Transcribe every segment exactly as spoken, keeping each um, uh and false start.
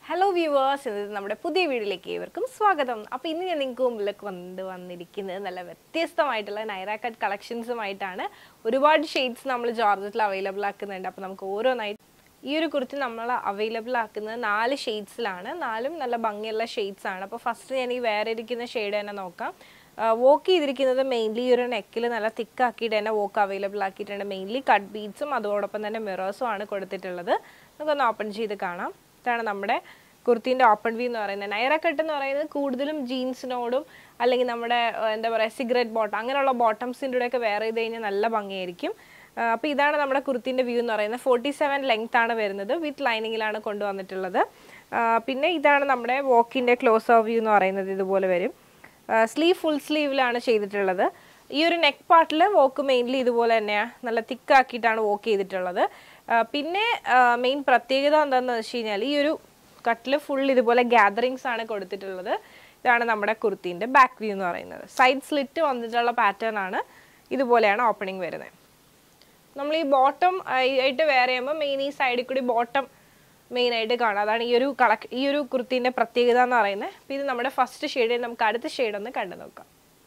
Hello viewers, this is നമ്മുടെ പുതിയ വീഡിയോയിലേക്ക് ഏവർക്കും സ്വാഗതം. അപ്പോൾ ഇന്ന് ഞാൻ നിങ്ങൾക്ക് മുമ്പിലേക്ക് വന്ന് വന്നിരിക്കുന്നത് നല്ല വ്യത്യസ്തമായിട്ടുള്ള നൈറ കട്ട് കളക്ഷൻസുമായിട്ടാണ്. ഒരുപാട് ഷെയ്ഡ്സ് നമ്മൾ ജോർജറ്റിൽ അവൈലബിൾ ആക്കുന്നുണ്ട്. അപ്പോൾ നമുക്ക് ഓരോന്നായിട്ട് ഈ ഒരു കുർത്തി നമ്മൾ അവൈലബിൾ ആക്കുന്നത് നാല് ഷെയ്ഡ്സിലാണ്. നാലും നല്ല ഭംഗിയുള്ള ഷെയ്ഡ്സ് ആണ്. അപ്പോൾ ഫസ്റ്റ് ഞാൻ ഈ വേറെ ഇരിക്കുന്ന ഷെയ്ഡ് തന്നെ നോക്കാം. വോക്ക് ചെയ്തിരിക്കുന്നത് മെയിൻലി ഒരു നെക്കിൽ നല്ല തിക്കാക്കിയിട്ട് തന്നെ വോക്ക് അവൈലബിൾ ആക്കിയിട്ടുണ്ട്. മെയിൻലി കട്ട് ബീഡ്സും അതോടൊപ്പം തന്നെ മിറേഴ്സും ആണ് കൊടുത്തിട്ടുള്ളത്. നമുക്കൊന്ന് ഓപ്പൺ ചെയ്ത് കാണാം. ഇതാണ് നമ്മുടെ കുർത്തീൻ്റെ ഓപ്പൺ വ്യൂ എന്ന് പറയുന്നത്. നൈറ കട്ട് എന്ന് പറയുന്നത് കൂടുതലും ജീൻസിനോടും അല്ലെങ്കിൽ നമ്മുടെ എന്താ പറയുക സിഗരറ്റ് ബോട്ടം അങ്ങനെയുള്ള ബോട്ടംസിൻ്റെ കൂടെയൊക്കെ വെയർ ചെയ്ത് കഴിഞ്ഞാൽ നല്ല ഭംഗിയായിരിക്കും. അപ്പോൾ ഇതാണ് നമ്മുടെ കുർത്തീൻ്റെ വ്യൂ എന്ന് പറയുന്നത്. ഫോർട്ടി സെവൻ ലെങ്ത് ആണ് വരുന്നത്. വിത്ത് ലൈനിങ്ങിലാണ് കൊണ്ടുവന്നിട്ടുള്ളത്. പിന്നെ ഇതാണ് നമ്മുടെ വോക്കിൻ്റെ ക്ലോസ് ഓഫ് വ്യൂ എന്ന് പറയുന്നത്. ഇതുപോലെ വരും. സ്ലീവ് ഫുൾ സ്ലീവിലാണ് ചെയ്തിട്ടുള്ളത്. ഈ ഒരു നെക്ക് പാർട്ടിൽ വോക്ക് മെയിൻലി ഇതുപോലെ തന്നെയാണ് നല്ല തിക്കാക്കിയിട്ടാണ് വോക്ക് ചെയ്തിട്ടുള്ളത്. പിന്നെ മെയിൻ പ്രത്യേകത എന്താണെന്ന് വെച്ച് കഴിഞ്ഞാൽ ഈ ഒരു കട്ടിൽ ഫുൾ ഇതുപോലെ ഗ്യാദറിങ്സ് ആണ് കൊടുത്തിട്ടുള്ളത്. ഇതാണ് നമ്മുടെ കുർത്തീൻ്റെ ബാക്ക് വ്യൂ എന്ന് പറയുന്നത്. സൈഡ് സ്ലിറ്റ് വന്നിട്ടുള്ള പാറ്റേൺ ആണ്. ഇതുപോലെയാണ് ഓപ്പണിംഗ് വരുന്നത്. നമ്മൾ ഈ ബോട്ടം ആയിട്ട് വെയർ ചെയ്യുമ്പോൾ മെയിൻ ഈ സൈഡിൽ കൂടി ബോട്ടം മെയിനായിട്ട് കാണാം. അതാണ് ഈ ഒരു കളക് ഈ ഒരു കുർത്തീൻ്റെ പ്രത്യേകത എന്ന് പറയുന്നത്. അപ്പോൾ ഇത് നമ്മുടെ ഫസ്റ്റ് ഷെയ്ഡ്. നമുക്ക് അടുത്ത ഷെയ്ഡ് ഒന്ന് കണ്ടു നോക്കാം.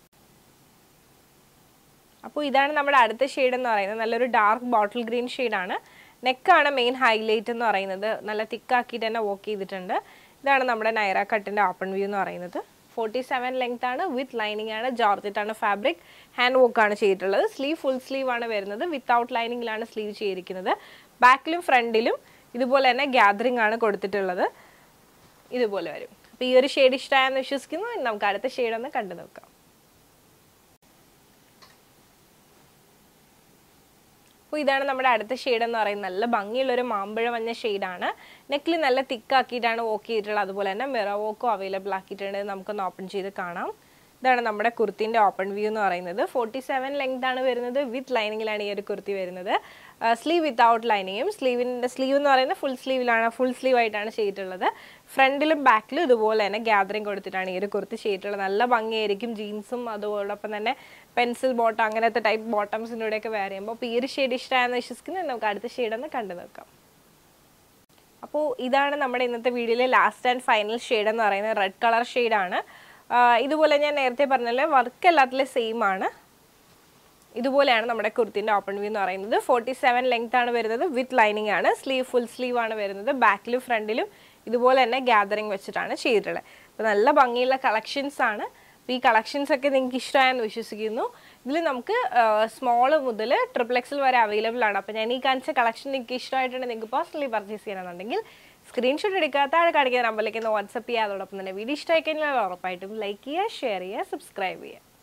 അപ്പോൾ ഇതാണ് നമ്മുടെ അടുത്ത ഷെയ്ഡ് എന്ന് പറയുന്നത്. നല്ലൊരു ഡാർക്ക് ബോട്ടിൽ ഗ്രീൻ ഷെയ്ഡാണ്. നെക്കാണ് മെയിൻ ഹൈലൈറ്റ് എന്ന് പറയുന്നത്. നല്ല തിക്കാക്കിയിട്ട് തന്നെ വോക്ക് ചെയ്തിട്ടുണ്ട്. ഇതാണ് നമ്മുടെ നൈറ കട്ടിൻ്റെ ഓപ്പൺ വ്യൂ എന്ന് പറയുന്നത്. ഫോർട്ടി സെവൻ ലെങ്ത് ആണ്. വിത്ത് ലൈനിങ് ആണ്. ജോർജറ്റാണ് ഫാബ്രിക്. ഹാൻഡ് വർക്ക് ആണ് ചെയ്തിട്ടുള്ളത്. സ്ലീവ് ഫുൾ സ്ലീവ് ആണ് വരുന്നത്. വിത്തൗട്ട് ലൈനിങ്ങിലാണ് സ്ലീവ് ചെയ്തിരിക്കുന്നത്. ബാക്കിലും ഫ്രണ്ടിലും ഇതുപോലെ തന്നെ ഗ്യാദറിംഗ് ആണ് കൊടുത്തിട്ടുള്ളത്. ഇതുപോലെ വരും. അപ്പോൾ ഈ ഒരു ഷെയ്ഡ് ഇഷ്ടമായെന്ന് വിശ്വസിക്കുന്നു. നമുക്ക് അടുത്ത ഷെയ്ഡ് ഒന്ന് കണ്ടു നോക്കാം. അപ്പോൾ ഇതാണ് നമ്മുടെ അടുത്ത ഷെയ്ഡ് എന്ന് പറയുന്നത്. നല്ല ഭംഗിയുള്ളൊരു മാമ്പഴ മഞ്ഞ ഷെയ്ഡാണ്. നെക്കിൽ നല്ല തിക്കാക്കിയിട്ടാണ് വോക്ക് ചെയ്തിട്ടുള്ളത്. അതുപോലെ തന്നെ മിറർ വോക്കും അവൈലബിൾ ആക്കിയിട്ടുണ്ട്. നമുക്കൊന്ന് ഓപ്പൺ ചെയ്ത് കാണാം. ഇതാണ് നമ്മുടെ കുർത്തീൻ്റെ ഓപ്പൺ വ്യൂ എന്ന് പറയുന്നത്. ഫോർട്ടി സെവൻ ലെങ്ത് ആണ് വരുന്നത്. വിത്ത് ലൈനിങ്ങിലാണ് ഈ ഒരു കുർത്തി വരുന്നത്. സ്ലീവ് വിത്തൗട്ട് ലൈനിങ്ങും. സ്ലീവിൻ്റെ സ്ലീവ് എന്ന് പറയുന്നത് ഫുൾ സ്ലീവിലാണ് ഫുൾ സ്ലീവ് ആയിട്ടാണ് ചെയ്തിട്ടുള്ളത്. ഫ്രണ്ടിലും ബാക്കിലും ഇതുപോലെ തന്നെ ഗ്യാദറിങ് കൊടുത്തിട്ടാണ് ഈ ഒരു കുർത്തി ചെയ്തിട്ടുള്ളത്. നല്ല ഭംഗിയായിരിക്കും ജീൻസും അതോടൊപ്പം തന്നെ പെൻസിൽ ബോട്ടം അങ്ങനത്തെ ടൈപ്പ് ബോട്ടംസിൻ്റെ കൂടെയൊക്കെ വെയർ ചെയ്യുമ്പോൾ. അപ്പോൾ ഈ ഒരു ഷെയ്ഡ് ഇഷ്ടമായെന്ന് വിശ്വസിക്കുന്നത്. നമുക്ക് അടുത്ത ഷെയ്ഡ് ഒന്ന് കണ്ടു നോക്കാം. അപ്പോൾ ഇതാണ് നമ്മുടെ ഇന്നത്തെ വീഡിയോയിലെ ലാസ്റ്റ് ആൻഡ് ഫൈനൽ ഷെയ്ഡ് എന്ന് പറയുന്നത്. റെഡ് കളർ ഷെയ്ഡാണ്. ഇതുപോലെ ഞാൻ നേരത്തെ പറഞ്ഞാൽ വർക്ക് എല്ലാത്തിലും സെയിം ആണ്. ഇതുപോലെയാണ് നമ്മുടെ കുർത്തീൻ്റെ ഓപ്പൺ വ്യൂ എന്ന് പറയുന്നത്. ഫോർട്ടി സെവൻ ലെങ്ത് ആണ് വരുന്നത്. വിത്ത് ലൈനിങ് ആണ്. സ്ലീവ് ഫുൾ സ്ലീവ് ആണ് വരുന്നത്. ബാക്കിലും ഫ്രണ്ടിലും ഇതുപോലെ തന്നെ ഗ്യാദറിങ് വെച്ചിട്ടാണ് ചെയ്തിട്ടുള്ളത്. അപ്പോൾ നല്ല ഭംഗിയുള്ള കളക്ഷൻസ് ആണ്. അപ്പോൾ ഈ കളക്ഷൻസ് ഒക്കെ നിങ്ങൾക്ക് ഇഷ്ടമായെന്ന് വിശ്വസിക്കുന്നു. ഇതിൽ നമുക്ക് സ്മോൾ മുതൽ ട്രിപ്പിൾ എക്സൽ വരെ അവൈലബിൾ ആണ്. അപ്പോൾ ഞാൻ ഈ കാണിച്ച കളക്ഷൻ നിങ്ങൾക്ക് ഇഷ്ടമായിട്ടുണ്ട് നിങ്ങൾക്ക് പേഴ്സണലി പർച്ചേസ് ചെയ്യണമെന്നുണ്ടെങ്കിൽ സ്ക്രീൻഷോട്ട് എടുക്കുക. താഴെ കാണിക്കുന്ന നമ്പറിലേക്ക് ഒന്ന് വാട്സപ്പ് ചെയ്യുക. അതോടൊപ്പം തന്നെ വീഡിയോ ഇഷ്ടമായി കഴിഞ്ഞാൽ ഉറപ്പായിട്ടും ലൈക്ക് ചെയ്യുക, ഷെയർ ചെയ്യുക, സബ്സ്ക്രൈബ് ചെയ്യുക.